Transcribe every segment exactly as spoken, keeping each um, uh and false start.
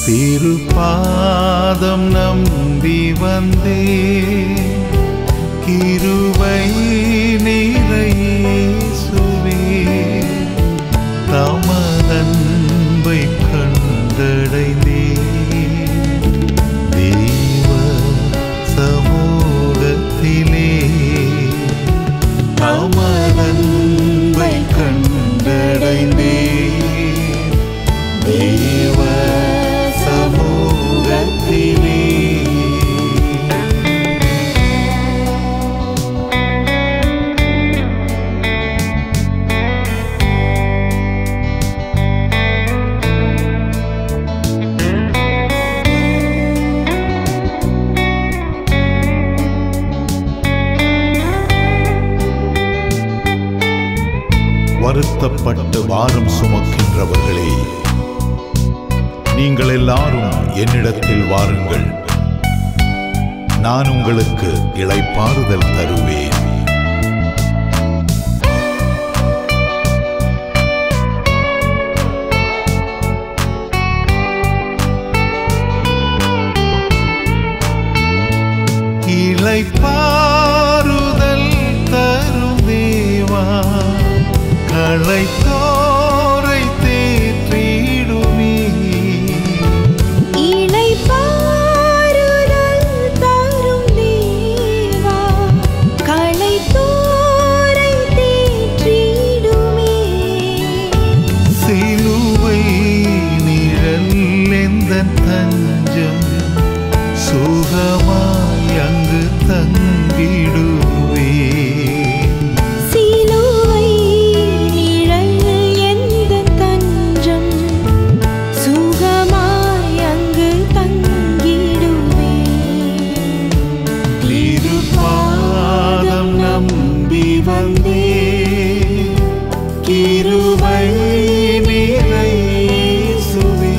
திருப்பாதம் நம்பி வந்தே கிருபை நிறையேசுவே தமதன்பை கண்டடைந்தே தேவ சமூகத்திலே தமதன்பை கண்டடைந்தே தேவ சமூகத்திலே வருத்தப்பட்டு பாரம் சுமக்கின்றவர்களே, நீங்கள் எல்லாரும் என்னிடத்தில் வாருங்கள், நான் உங்களுக்கு இளைப்பாறுதல் தருவேன். இளைப்பாறுதல் தரும் தேவா, களைத்தோரை தேற்றிடுமே. இளைப்பாறுதல் தரும் தேவா, களைத்தோரை தேற்றிடுமே. சிலுவை நிழல் எந்தன் தஞ்சம், சுகமாய் அங்கு தங்கிடுவே. கிருபை நிறையேசுவே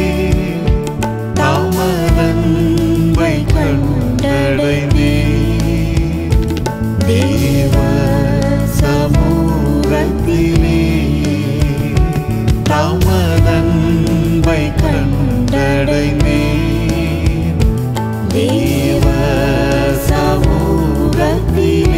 தமதன்பை கண்டடைந்தே தேவ சமூகத்திலே தமதன்பை கண்டடைந்தே தேவ சமூகத்திலே.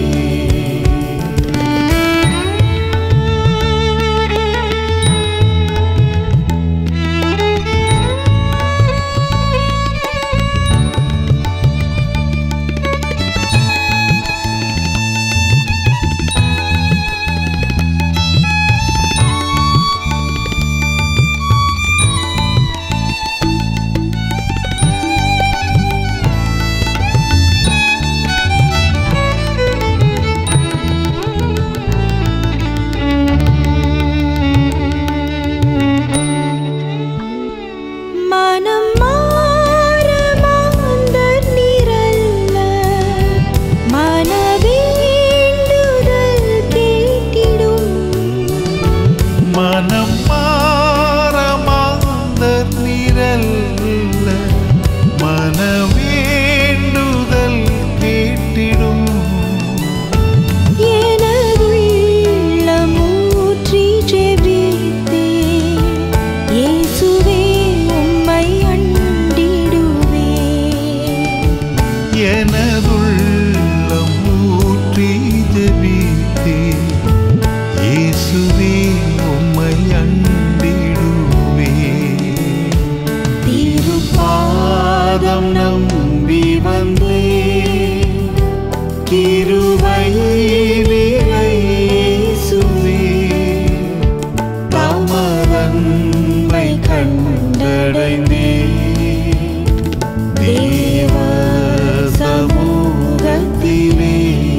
மனம் மாறமாந்தர் நிரல்ல மனவேண்டுதல் கேட்டிடும். எனதுள்ளம் ஊற்றி ஜெபித்தே இயேசுவே உம்மை அண்டிடுவே. எனதுள்ளம் ஊற்றி ஜெபித்தே இயேசுவே உம்மை அண்டிடுவே. திருப்பாதம் நம்பி வந்தே கிருபை நிறையேசுவே தமதன்பை கண்டடைந்தே தேவ சமூகத்திலே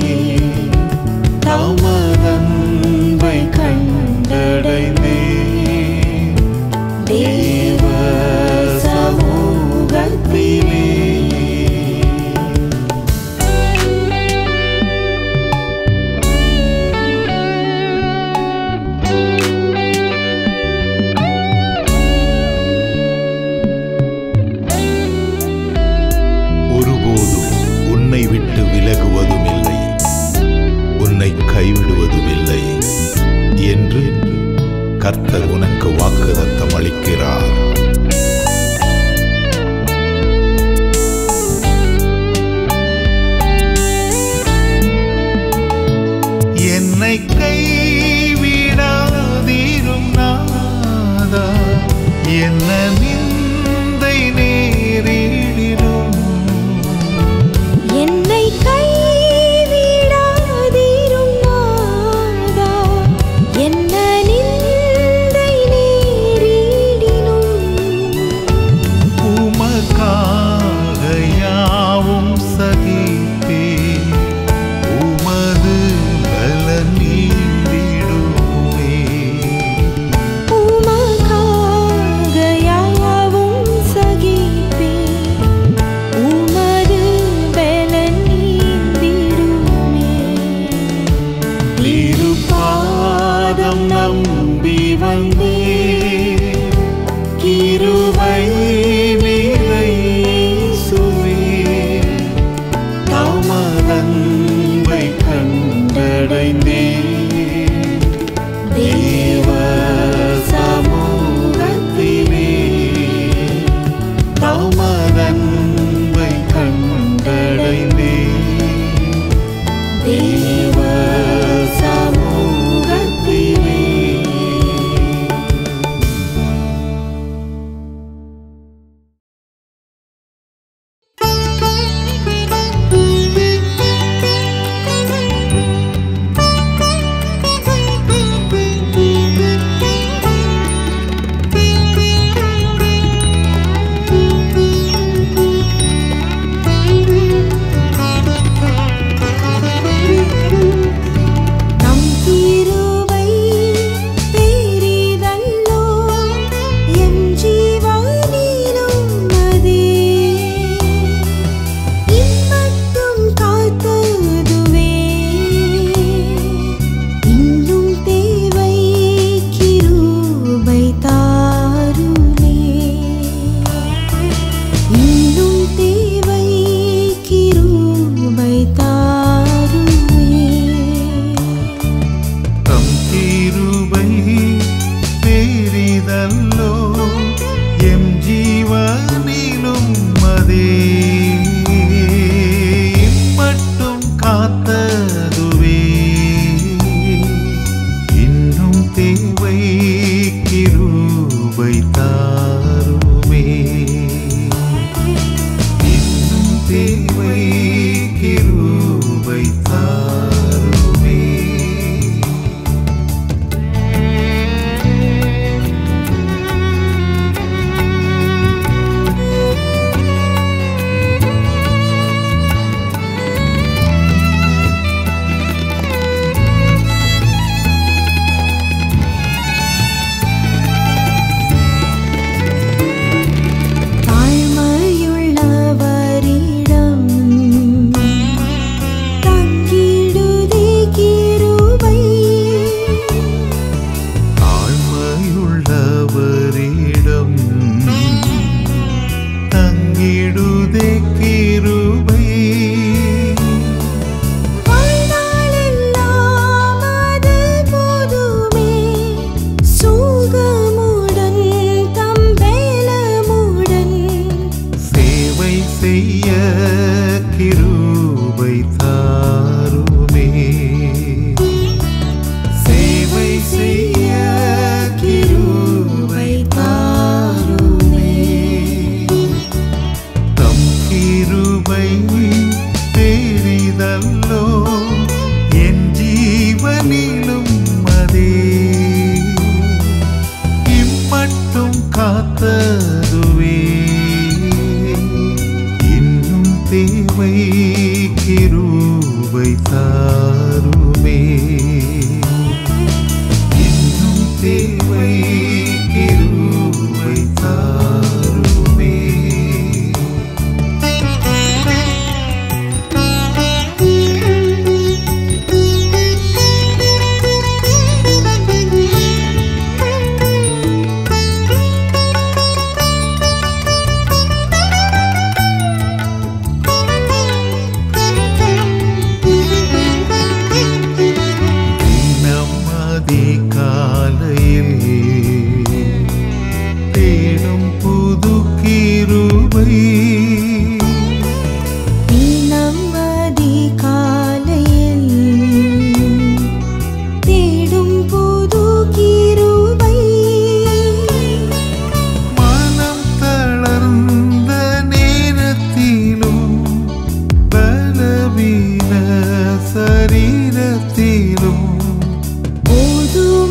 தமதன்பை கண்டடைந்தே தேவ சமூகத்திலே. ஒருபோதும் உன்னை விட்டு விலகுவதும் இல்லை, உன்னை கைவிடுவதும் இல்லை என்று கர்த்தர் உனக்கு வாக்குத்தத்தம் அளிக்கிறார். திருப்பாதம் நம்பி வந்தே கிருபை நிறை இயேசுவே தமதன்பை கண்டடைந்தே தேவ சமூகத்திலே தமதன்பை கண்டடைந்தே தேவ சமூகத்திலே. சரீரத்திலும் போதும்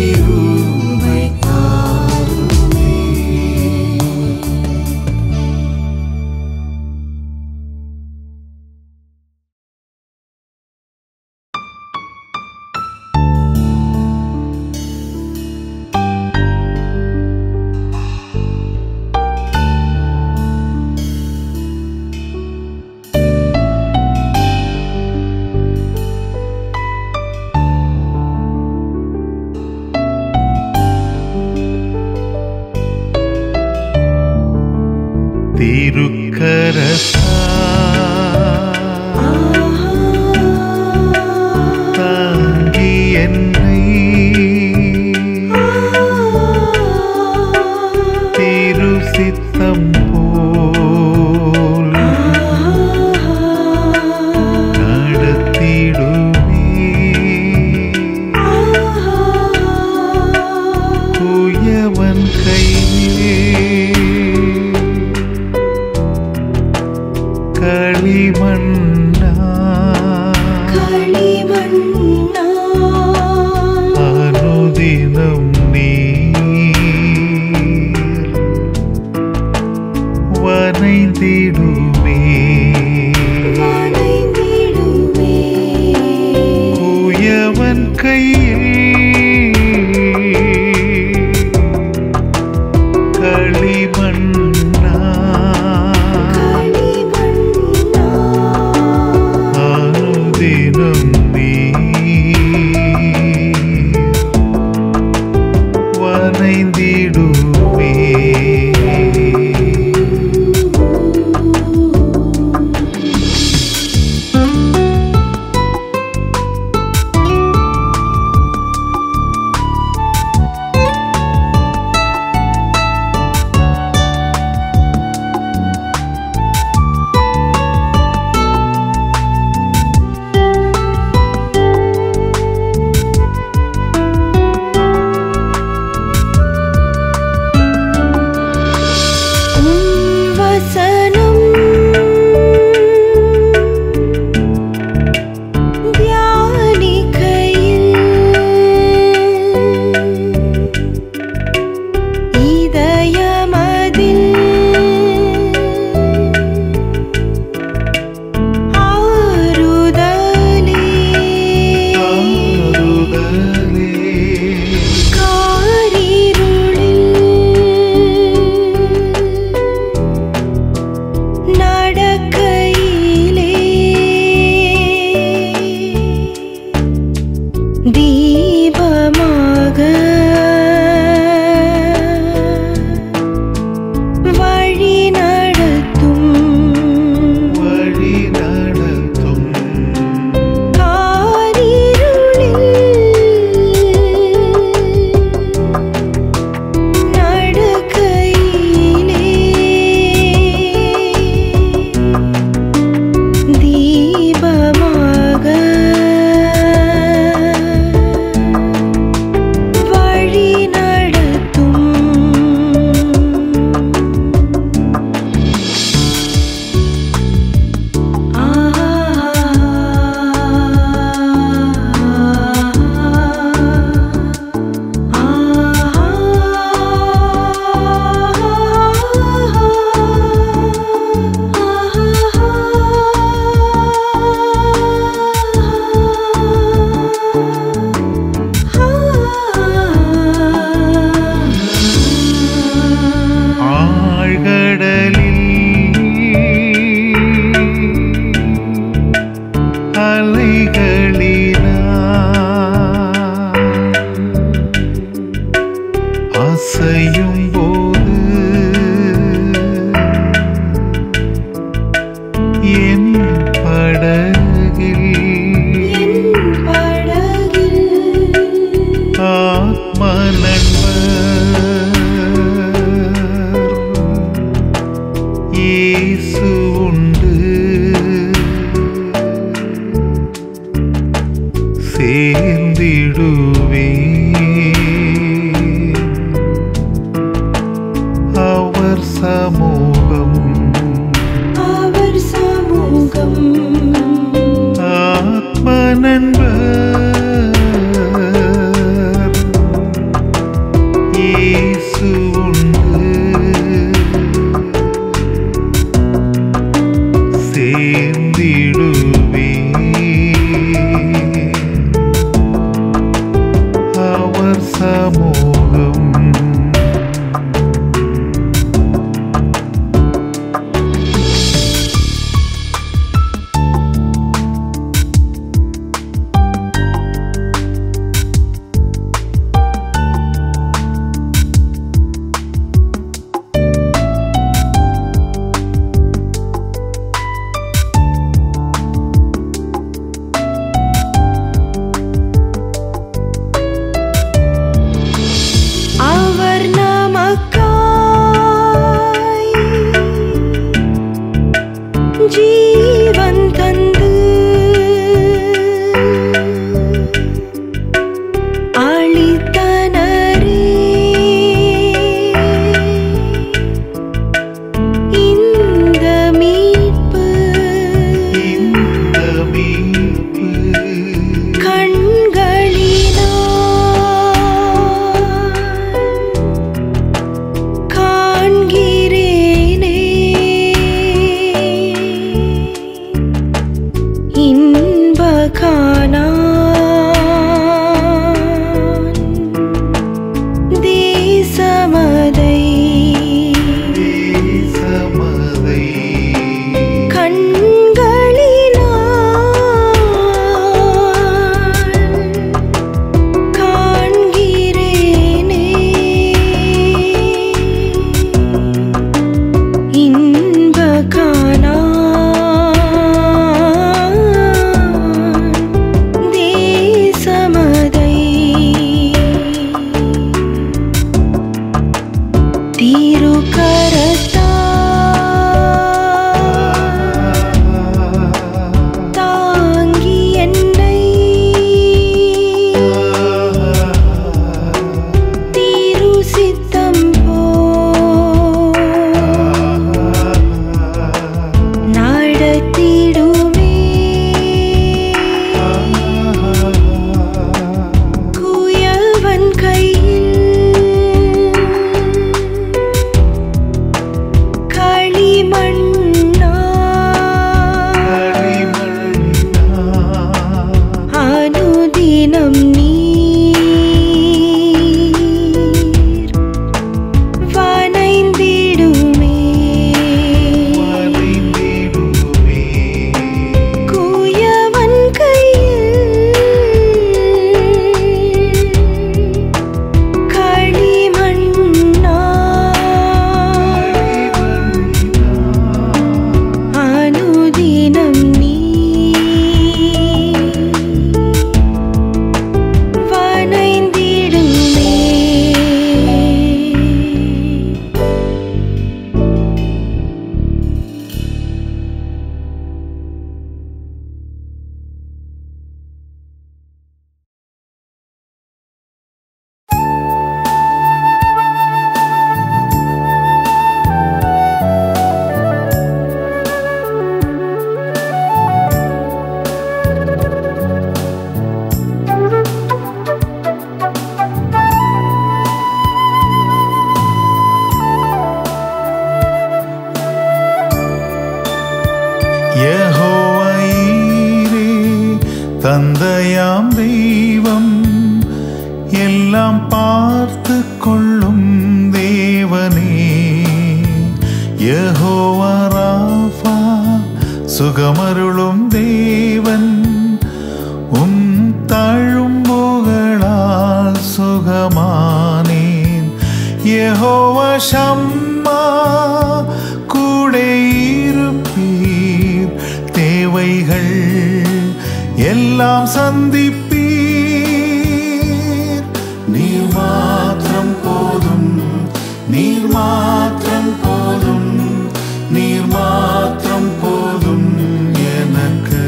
கிருபை தாருமே. திருக்கரசா தாங்கி என்னை திரு சித்தம் போல் நடத்திடுமே. குயவன் கையிலே களிமண்ணா களிமண்ணா அனுதினம் நீர் வனைந்திடுமே. வனைந்திடுமே. குயவன் கையில் களிமண்ணா அனுதினம் நீர் வனைந்திடுமே. அசையும் போது என் படகில் ஆத்ம நண்பர் இயேசு உண்டு. சேர்ந்திடுவே அவர் சமூகம் அவர் சமூகம் ஆத்ம நண்பர் சமூகம் जीवन तंदु आलितनरे इंद मीट्पु இந்த மீட்பு கண்களினால் காண்கிறேனே இன்ப கானான் தேசமதை தேசமதை கண்களினால் காண்கிறேனே இன்ப கானான் தேசமதை திருக்கரத்தால் தாங்கி என்னை திருசித்தம் போல் நடத்திடுமே குயவன் கையில் களிமண்ணா அனுதினம் நீர் வனைந்திடுமே குயவன் கையில் களிமண்ணா அனுதினம் நீர் வனைந்திடுமே யெகோவாயீரே தந்தையாம் தெய்வம் எல்லாம் பார்த்து கொள்ளும் தேவனே யெகோவா ராஃபா சுகமருளும் தேவன் உம் தழும்புகளால் சுகமானேன் யெகோவா ஷம்மா கூட இருப்பீர் தேவைகள் எல்லாம் சந்திப்பீர் நீர் மாத்திரம் போதும் நீர் மாத்திரம் போதும் நீர் மாத்திரம் போதும் எனக்கு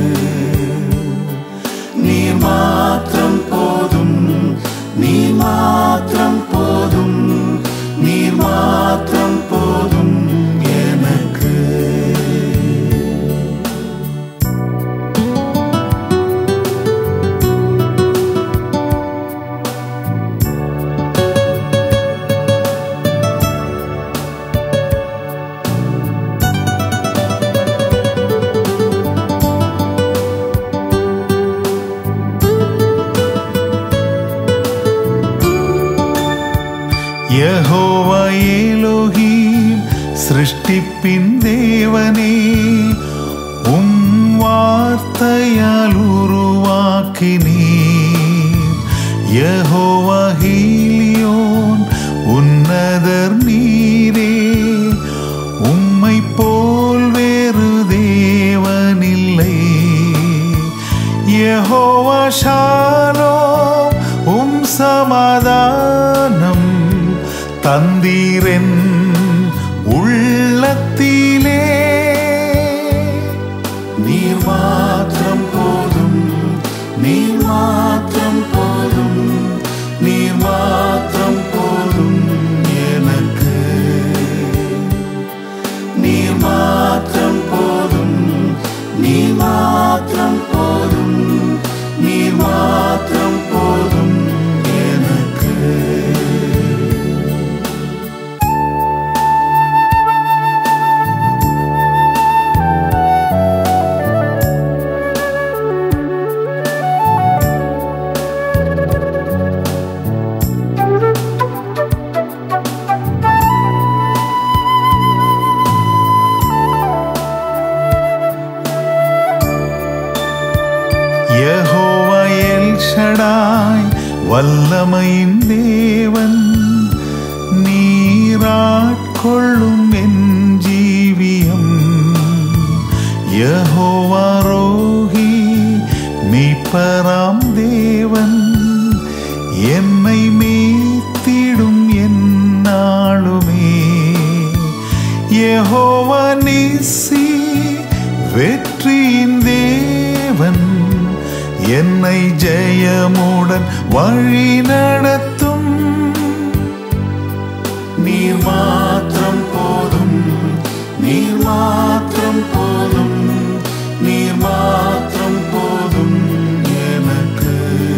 நீர் மாத்திரம் போதும் நீர் மாத்திரம் போதும் நீர் மாத்திரம் போதும் எனக்கு யெகோவா எலோஹீம் சிருஷ்டிப்பின் தேவனே, உம் வார்த்தையால் உருவாக்கினீர். யெகோவா ஹீலியோன் உன்னதர் நீரே, உம்மை போல் வேறு தேவனில்லை. யெகோவா ஷாலோம் உம் சமாதானம் தந்தீரென் உள்ளத்திலே. நீர் மாத்திரம் போதும், நீர் மாத்திரம் போதும், நீர் மாத்திரம் போதும் எனக்கு. நீர் மாத்திரம் போதும், நீர் மாத்திரம் போதும், நீர் மாத்திரம் போதும் எனக்கு. யெகோவா எல் ஷடாய் வல்லமையின் தேவன், நீராட்கொள்ளும் என் ஜீவியம். யெகோவா ரோஹி மீட்பராம் தேவன், என்னை மீத்திடும் எந்நாளுமே. யெகோவா நிசி வெற்றியின் தேவன், என்னை ஜெயமுடன் வழி நடத்தும். நீர் மாத்திரம் போதும், நீர் மாத்திரம் போதும், நீர் மாத்திரம் போதும் எனக்கு.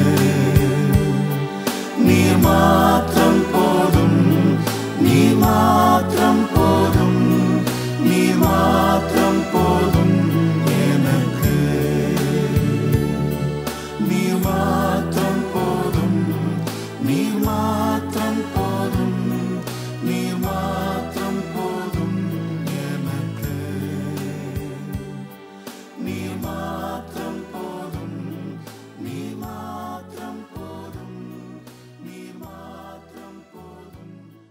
நீர் மாத்திரம் போதும், நீர் மாத்திரம் போதும், நீர் மாத்திரம் போதும் எனக்கு. நீர் மாத்திரம் போதும், நீர் மாத்திரம் போதும், நீர் மாத்திரம் போதும் எனக்கு. நீர் மாத்திரம் போதும், நீர் மாத்திரம் போதும், நீர் மாத்திரம் போதும்.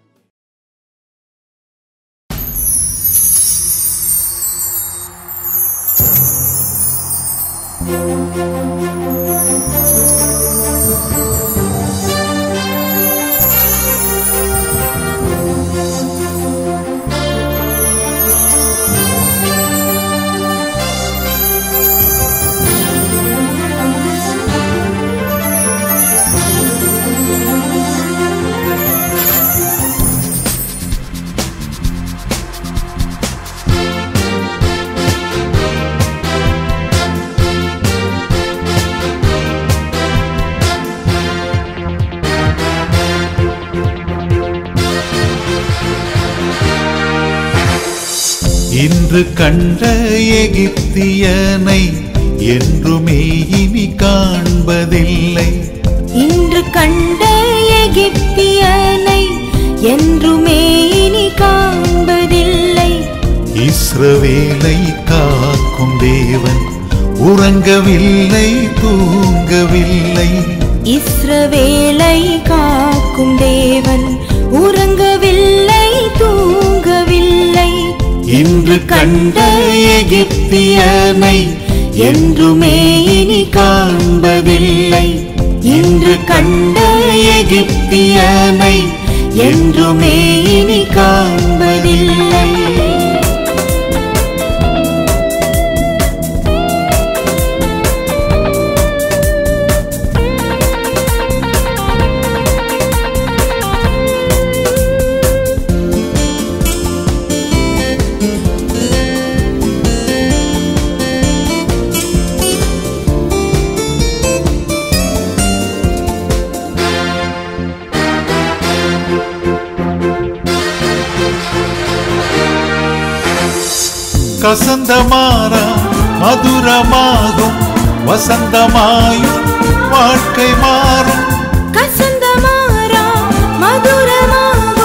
இன்று கண்ட எகிப்தியனை என்றுமே இனி காண்பதில்லை. இன்று கண்ட எகிப்தியனை என்றுமே இனி காண்பதில்லை. இஸ்ரவேலை காக்கும் தேவன் உறங்கவில்லை, தூங்கவில்லை. இஸ்ரவேலை காக்கும் தேவன் உறங்கவில்லை, தூங்கவில்லை. இன்று கண்ட எகிப்தியனை என்றுமே இனி காண்பதில்லை. இன்று கண்ட எகிப்தியனை என்றுமே இனி காண்பதில்லை. கசந்தமாரா மதுரமாகும், வசந்தமாயும் வாழ்க்கை மாறும். கசந்தமாரா மதுரமாகும்,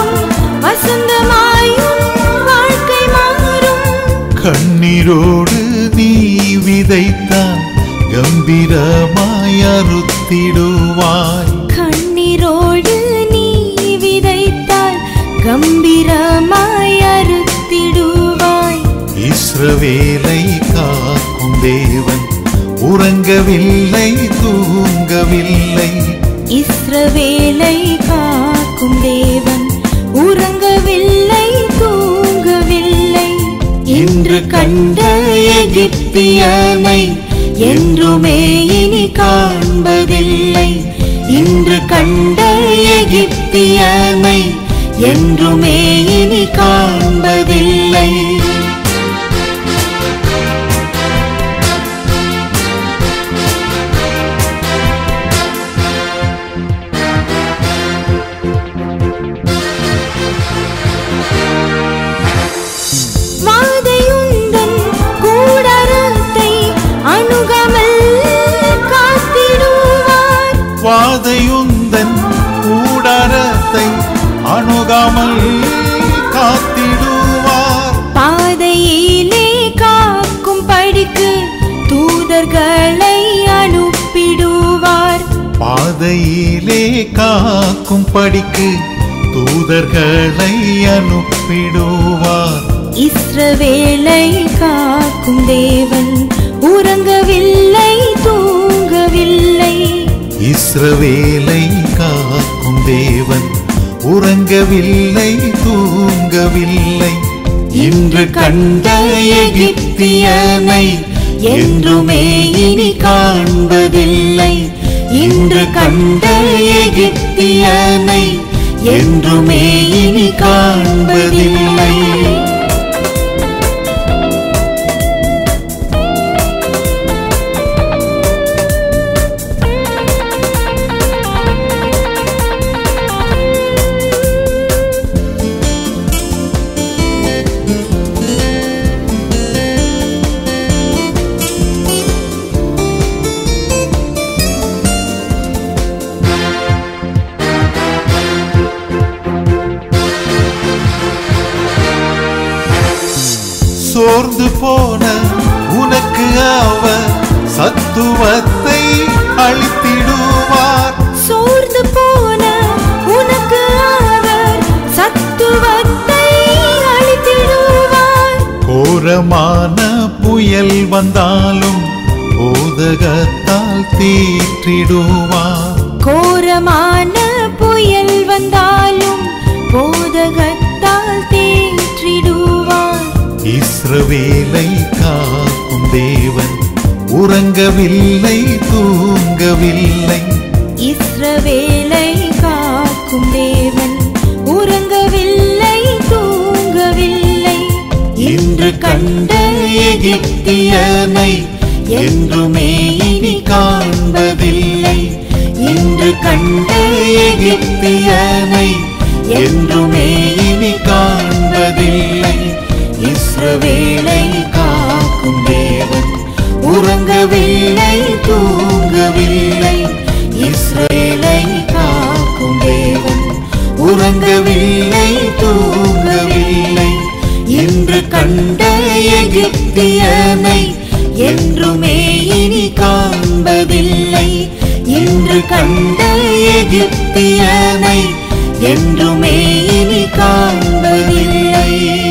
விதைத்தால் கம்பீரமாய் அறுத்திடுவாய். கண்ணீரோடு நீ விதைத்தால் கம்பீரமாய் அறுத்திடுவாய். இஸ்ரவேலை காக்கும் தேவன் உறங்கவில்லை தூங்கவில்லை. இஸ்ரவேலை காக்கும் தேவன் உறங்கவில்லை தூங்கவில்லை. இன்று கண்ட எகிப்தியனை என்றுமே இனி காண்பதில்லை. இன்று கண்ட எகிப்தியனை என்றுமே இனி காண்பதில்லை. வாதையுந்தன் கூடாரத்தை அணுகாமல் காத்திடுவார். பாதையிலே காக்கும் படிக்கு தூதர்களை அனுப்பிடுவார். பாதையிலே காக்கும் படிக்கு தூதர்களை அனுப்பிடுவார். இஸ்ரவேலை காக்கும் தேவன் உறங்கவில்லை தூங்கவில்லை. இஸ்ரவேலை காக்கும் தேவன் உறங்கவில்லை தூங்கவில்லை. இன்று கண்ட எகிப்தியனை என்றுமே இனி காண்பதில்லை. இன்று கண்ட எகிப்தியனை என்றுமே இனி காண்பதில்லை. சோர்ந்து போன உனக்கு அவர் சத்துவத்தை அளித்திடுவார். சோர்ந்து போன உனக்கு அவர் சத்துவத்தை அளித்திடுவார். கோரமான புயல் வந்தாலும் போதகத்தால் தேற்றிடுவார். கோரமான புயல் வந்தாலும் போதகத்தால் தேற்றிடுவார். இஸ்ரவேலை காக்கும் தேவன் உறங்கவில்லை தூங்கவில்லை. இஸ்ரவேலை காக்கும் தேவன் உறங்கவில்லை தூங்கவில்லை. இன்று கண்ட எகிப்தியனை என்றுமே இனி காண்பதில்லை. இன்று கண்ட எகிப்தியனை என்றுமே இனி காண்பதில்லை. இஸ்ரவேலை காக்கும் தேவன் உறங்கவில்லை தூங்கவில்லை. இஸ்ரவேலை காக்கும் தேவன் உறங்கவில்லை தூங்கவில்லை. இன்று கண்ட எகிப்தியனை என்றுமே இனி காண்பதில்லை. இன்று கண்ட எகிப்தியனை என்றுமே இனி காண்பதில்லை.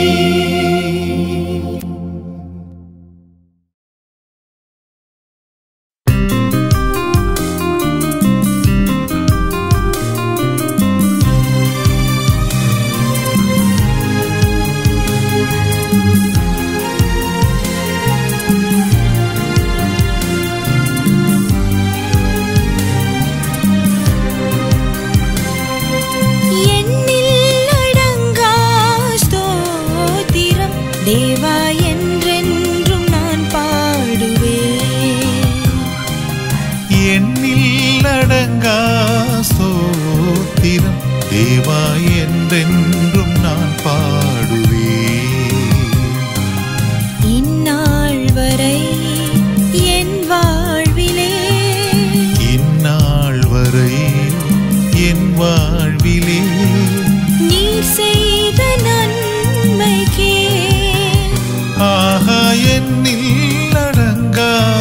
தேவா என்றென்றும் நான் பாடுவேன். எண்ணில் அடங்கா ஸ்தோத்திரம் தேவா என்றென்றும் நான் பாடுவேன். இந்நாள் வரை என் வாழ்விலே இந்நாள் வரை என் வாழ்விலே நீர் செய்த நன்மைக்கே ஆஹா எண்ணில் அடங்கா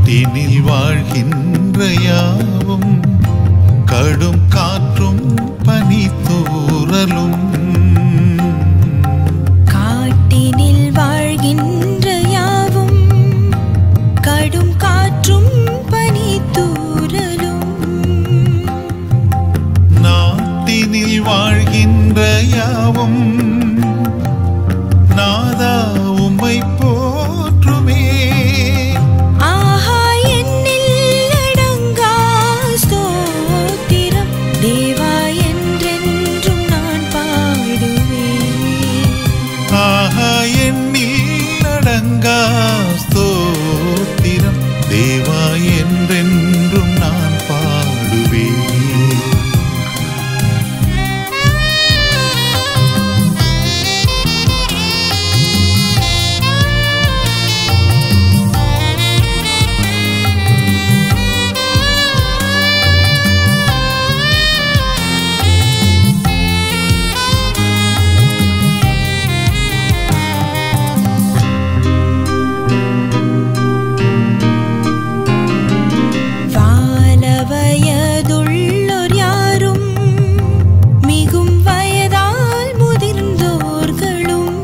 நாட்டினில் வாழ்கின்ற யாவும் கடும் காற்றும் பனித்தூறலும் காட்டினில் வாழ்கின்ற யாவும் கடும் காற்றும் பனித்தூறலும் நாட்டினில் வாழ்கின்ற யாவும் நாதா உம்மை போற்றுமே ஆஹா என்னில் அடங்கா ஸ்தோத்திரம் தேவா என்றென்றும் நான் பாடுவேன் ஆஹா என்னில் அடங்கா ஸ்தோத்திரம் தேவா என்றென்றும் நான் பாடுவேன் வாலவயதுள்ளோர் யாரும் மிகும் வயதால் முதிர்ந்தோர்களும்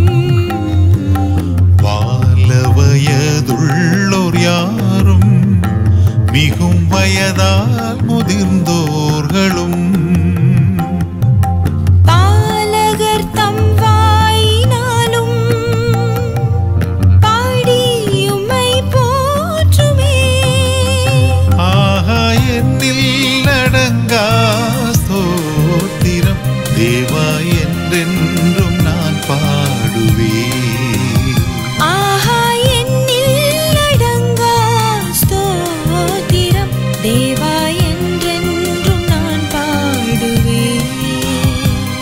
வாலவயதுள்ளோர் யாரும் மிகும் வயதால் முதிர்ந்தோர்களும் பாலகர் தம் வாயினாலும் பாடி உம்மை போற்றுமே ஆஹா என்னில் அடங்கா ஸ்தோத்திரம் தேவா என்றென்றும் நான் பாடுவேன் ஆஹா என்னில் அடங்கா ஸ்தோத்திரம் தேவா என்றென்றும் நான் பாடுவேன்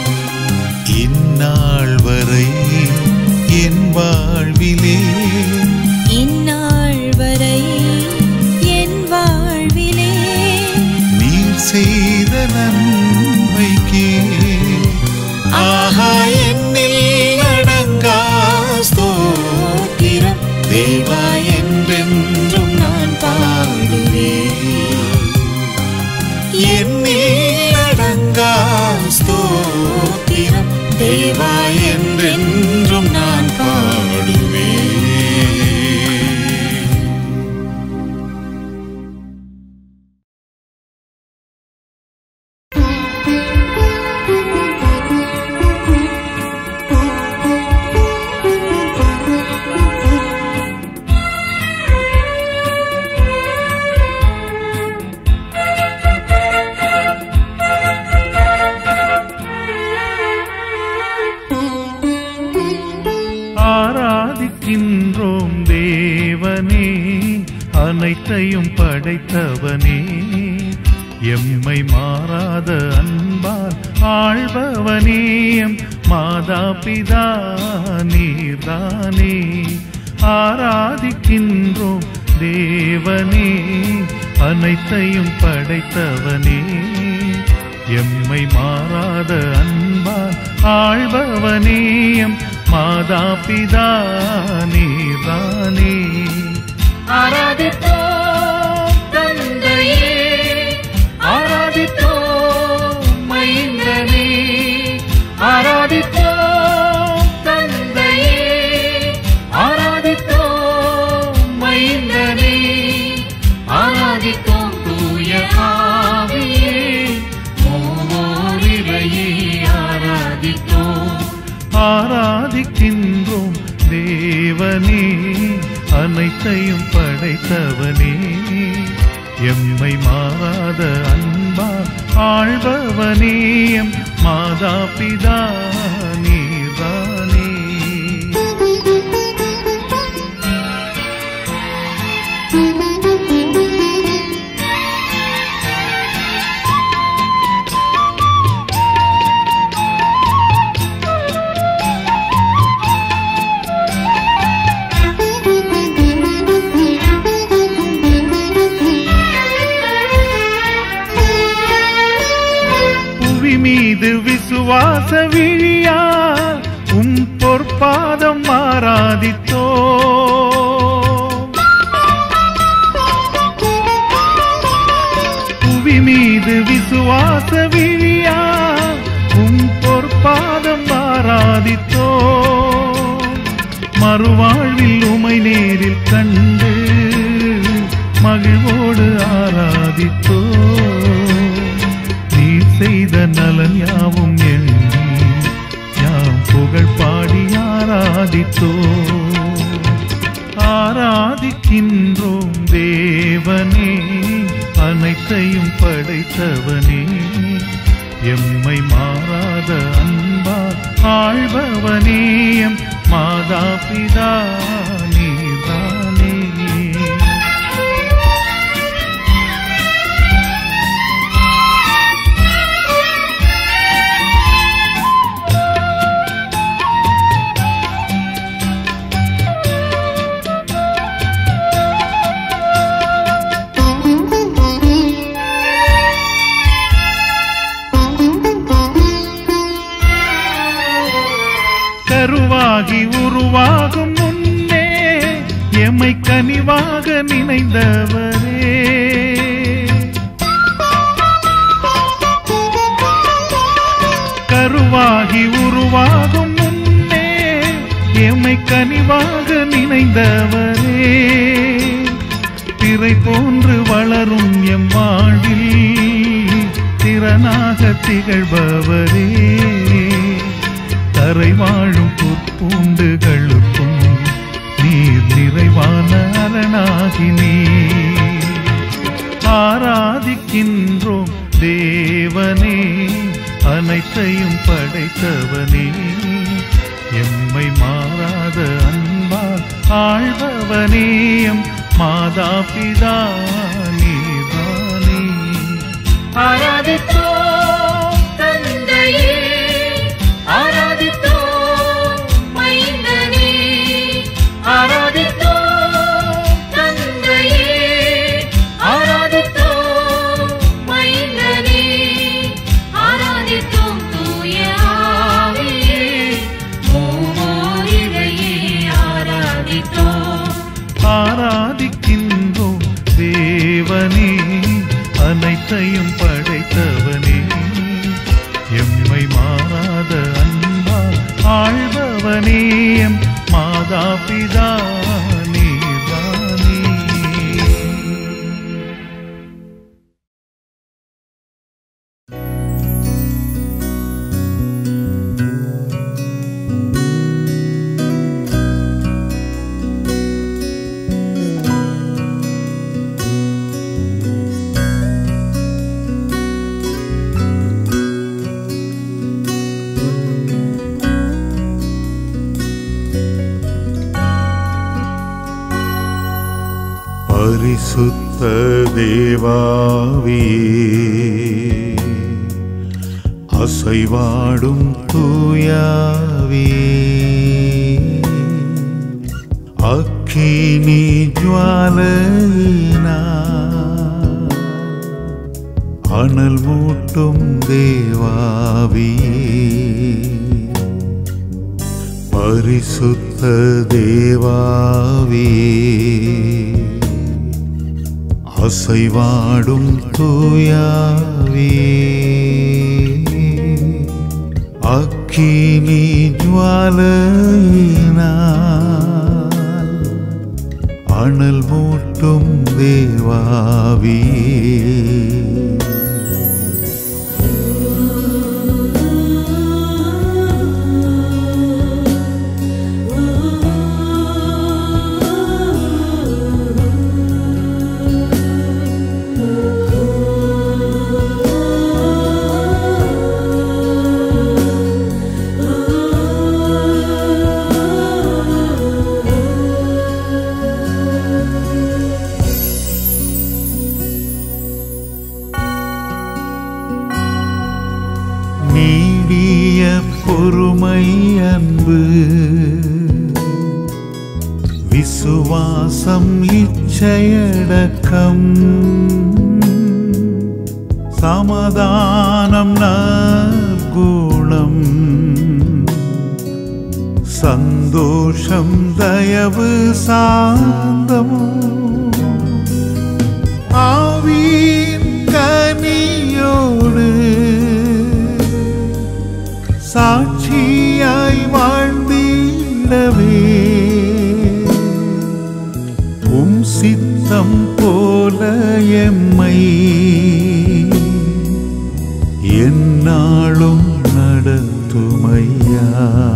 இந்நாள் வரை என் வாழ்விலே இந்நாள் வரை என் வாழ்விலே நீர் செய்த நன்மைக்கே ஆஹா என்னில் அடங்கா ஸ்தோத்திரம் தேவா என்றென்றும் நான் பாடுவேன் என்னில் அடங்கா ஸ்தோத்திரம் தேவா என்றென்றும் நான் பாடுவேன் ஆராதிக்கின்றோம் தேவனே அனைத்தையும் படைத்தவனே எம்மை மாறாத அன்பால் ஆள்பவனே எம் மாதா பிதா நீர்தானே ஆராதிக்கின்றோம் தேவனே அனைத்தையும் படைத்தவனே எம்மை மாறாத அன்பால் ஆள்பவனே எம் மாதா பிதா நீர்தானே ஆராதித்தோம் தந்தையே ஆராதித்தோம் மைந்தனே ஆராதித்தோம் தந்தையே ஆராதித்தோம் மைந்தனே ஆராதித்தோம் தூய ஆவியே மூவோரிரையே ஆராதித்தோம் ஆராதிக்கின்றோம் தேவனே அனைத்தையும் படைத்தவனே எம்மை மாறாத அன்பா ஆள்பவனே எம் மாதா பிதா நீர்தானே மீது விசுவாச விழியா உம் பொற்பாதம் ஆராதித்தோ நேரில் கண்டு மகிழ்வோடு ஆராதித்தோ நீ செய்த நலன் யாவும் எண்ணி யாம் புகழ் பாடி ஆராதித்தோ ஆராதிக்கின்றோம் தேவனே அனைத்தையும் படைத்தவனே எம்மை மாறாத அன்பா ஆழ்பவனே எம் மாதா பிதா நீதானே கருவாகி உருவாகும் முன்னே எம்மை கனிவாக நினைந்தவரே கருவாகி உருவாகும் முன்னே எம்மை கனிவாக நினைந்தவரே திரை போன்று வளரும் எம் வாழ்வில் திறனாக திகழ்பவரே கரை வாழும் புற்பூண்டுகளுக்கும் நீர் நிறைவான அரணாகி நீ ஆராதிக்கின்றோம் தேவனே அனைத்தையும் படைத்தவனே எம்மை மாறாத அன்பால் ஆழ்பவனே எம் மாதா பிதா நீதானே ஆராதித்தோம் தந்தையே ஆராதித்தோம் மைந்தனே ஆராதித்தோம் தந்தையே ஆராதித்தோம் மைந்தனே ஆராதித்தோம் தூய ஆவியே மூவோரிடையே ஆராதித்தோம் ஆராதிக்கின்றோம் தேவனே அனைத்தையும் படைத்தவனே எம்மை மாறாத அன்பா ஆழ்பவனே எம் மாதா பிதா நீதானே பரிசுத்த தேவாவியே அசைவாடும் தூயாவியே அக்கினி ஜுவாலையினால் அனல் மூட்டும் தேவாவியே பரிசுத்த தேவாவியே அசைவாடும் தூயாவியே அக்கினி ஜுவாலையினால் அனல் மூட்டும் தேவாவியே பொறுமை அன்பு விசுவாசம் இச்சையடக்கம் சமாதானம் நற்குணம் சந்தோஷம் தயவு சாந்தம் ஆவியின் கனியோடு சாட்சியாய் வாழ்ந்திடவே உம் சித்தம் போல எம்மை எந்நாளும் நடத்துமையா.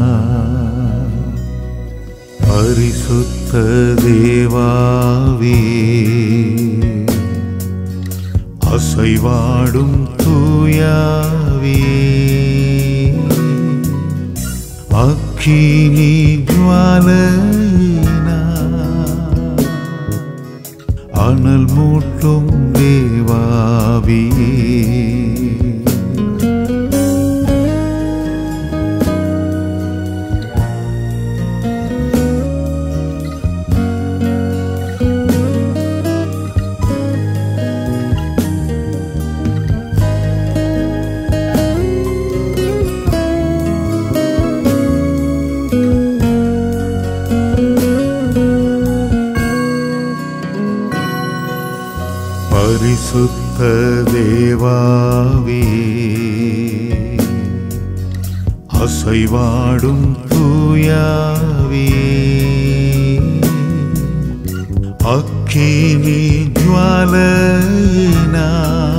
பரிசுத்த தேவாவே அசைவாடும் தூயாவே அக்கினி ஜுவாலையினா அனல் மூட்டும் தேவாவே பரிசுத்த தேவாவே அசைவாடும் தூயாவே அக்கினி ஜுவாலையினா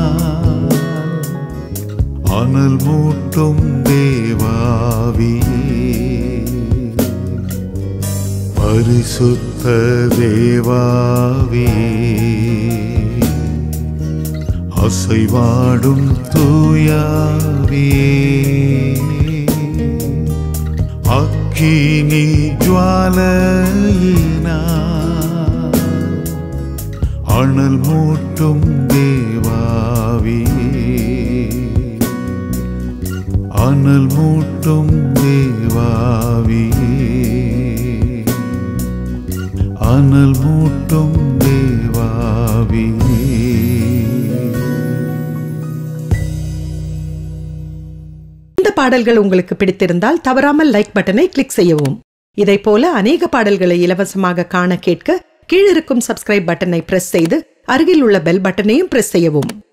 அனல் மூட்டும் தேவாவே பரிசுத்த தேவாவே அசைவாடும் தூயாவே அக்கினி ஜுவாலையினா அனல் மூட்டும் தேவாவே அனல் மூட்டும் தேவாவே அனல் மூட்டும் தேவாவே. இந்த பாடல்கள் உங்களுக்கு பிடித்திருந்தால் தவறாமல் லைக் பட்டனை கிளிக் செய்யவும். இதைப் போல அநேக பாடல்களை இலவசமாக காண கேட்க கீழிருக்கும் சப்ஸ்கிரைப் பட்டனை பிரஸ் செய்து அருகில் உள்ள பெல் பட்டனையும் பிரஸ் செய்யவும்.